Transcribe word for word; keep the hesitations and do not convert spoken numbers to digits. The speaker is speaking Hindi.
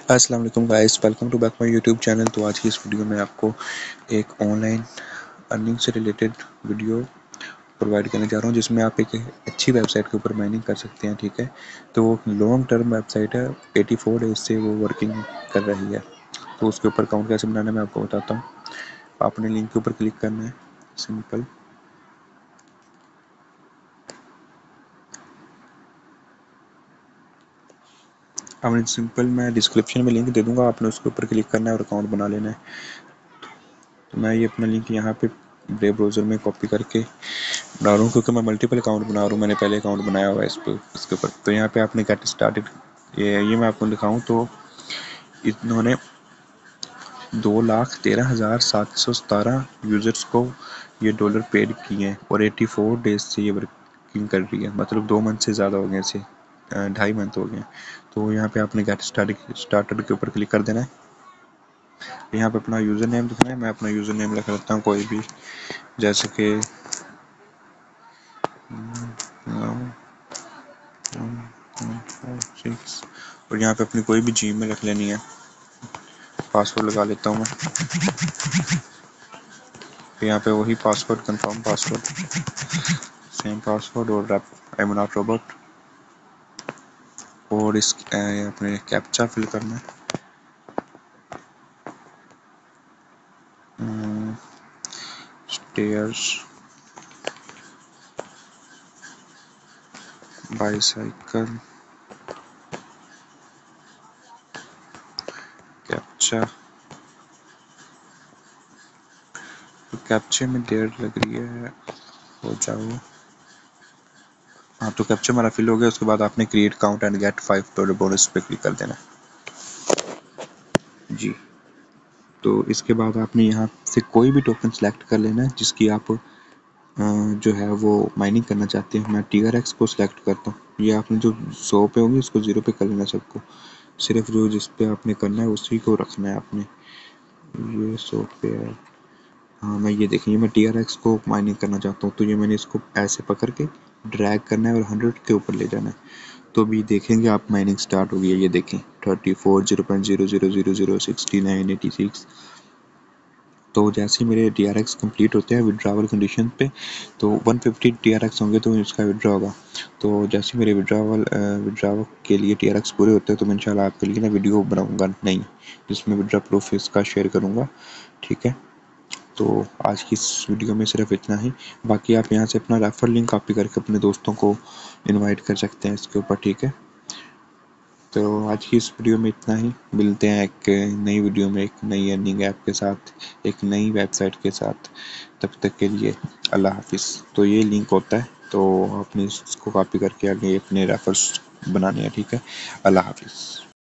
अस्सलाम वालेकुम guys, welcome to back my YouTube channel. तो आज की इस वीडियो में आपको एक ऑनलाइन अर्निंग से रिलेटेड वीडियो प्रोवाइड करने जा रहा हूं, जिसमें आप एक अच्छी वेबसाइट के ऊपर माइनिंग कर सकते हैं। ठीक है, तो वो लॉन्ग टर्म वेबसाइट है, चौरासी डेज से वो वर्किंग कर रही है। तो उसके ऊपर अकाउंट कैसे बनाना है मैं आपको बताता हूँ। आपने लिंक के ऊपर क्लिक करना है, सिंपल। आपने सिंपल मैं डिस्क्रिप्शन में लिंक दे दूंगा, आपने उसके ऊपर क्लिक करना है और अकाउंट बना लेना है। तो मैं ये अपना लिंक यहाँ पे ब्रेव ब्राउज़र में कॉपी करके बना रहा हूँ, क्योंकि मैं मल्टीपल अकाउंट बना रहा हूँ। मैंने पहले अकाउंट बनाया हुआ है इस पर इसके ऊपर। तो यहाँ पे आपने गेट स्टार्टेड, ये ये मैं आपको दिखाऊँ तो इन्होंने दो लाख तेरह हज़ार सात सौ सतारह यूज़र्स को ये डॉलर पेड किए हैं और चौरासी डेज से ये वर्किंग कर रही है। मतलब दो मंथ से ज़्यादा हो गए इसे, ढाई मंथ हो गए। तो यहाँ पे आपने गेट स्टार्टेड स्टार्टेड के ऊपर क्लिक कर देना है। यहाँ पे अपना यूज़र नेम लिखना है। मैं अपना यूज़र नेम लिख लेता हूँ कोई भी, जैसे कि सिक्स, और यहाँ पे अपनी कोई भी जी में रख लेनी है। पासवर्ड लगा लेता हूँ मैं। फिर यहाँ पे वही password, confirm password, same password और आई एम नॉट रोबोट। और इस अपने कैप्चा फिल करना है। Stairs bicycle captcha. तो कैप्चे में देर लग रही है, हो जाओ। हाँ, तो कैप्चा हमारा फिल हो गया। उसके बाद आपने create count and get five dollar bonus पे क्लिक कर देना जी। तो इसके बाद आपने यहाँ से कोई भी टोकन सेलेक्ट कर लेना है जिसकी आप जो है वो माइनिंग करना चाहते हैं। मैं टी आर एक्स को सिलेक्ट करता हूँ। ये आपने जो सौ पे होगी उसको ज़ीरो पे कर लेना सबको। सिर्फ जो जिस पे आपने करना है उसी को रखना है आपने। ये सौ पे है। हाँ, मैं ये देखें, मैं टी आर एक्स को माइनिंग करना चाहता हूँ। तो ये मैंने इसको ऐसे पकड़ के ड्रैग करना है और हंड्रेड के ऊपर ले जाना है। तो अभी देखेंगे आप माइनिंग स्टार्ट हो गई है। ये देखें, thirty four, zero point zero zero zero zero, sixty nine, eighty six. तो जैसे ही मेरे टी आर एक्स कम्प्लीट होते हैं विड्रावल कंडीशन पे, तो one fifty T R X होंगे तो इसका विड्रॉ होगा। तो जैसे ही मेरे विड्रावल विड्रावल के लिए टी आर एक्स पूरे होते हैं तो मैं इंशाल्लाह आपके लिए ना वीडियो बनाऊंगा नहीं, जिसमें विड्रा प्रूफ इसका शेयर करूँगा। ठीक है, तो आज की इस वीडियो में सिर्फ इतना ही। बाकी आप यहाँ से अपना रेफर लिंक कॉपी करके अपने दोस्तों को इनवाइट कर सकते हैं इसके ऊपर। ठीक है, तो आज की इस वीडियो में इतना ही। मिलते हैं एक नई वीडियो में, एक नई अर्निंग ऐप के साथ, एक नई वेबसाइट के साथ। तब तक के लिए अल्लाह हाफिज़। तो ये लिंक होता है, तो आपने इसको कॉपी करके आगे अपने रेफर्स बनाने हैं। ठीक है, अल्लाह हाफिज़।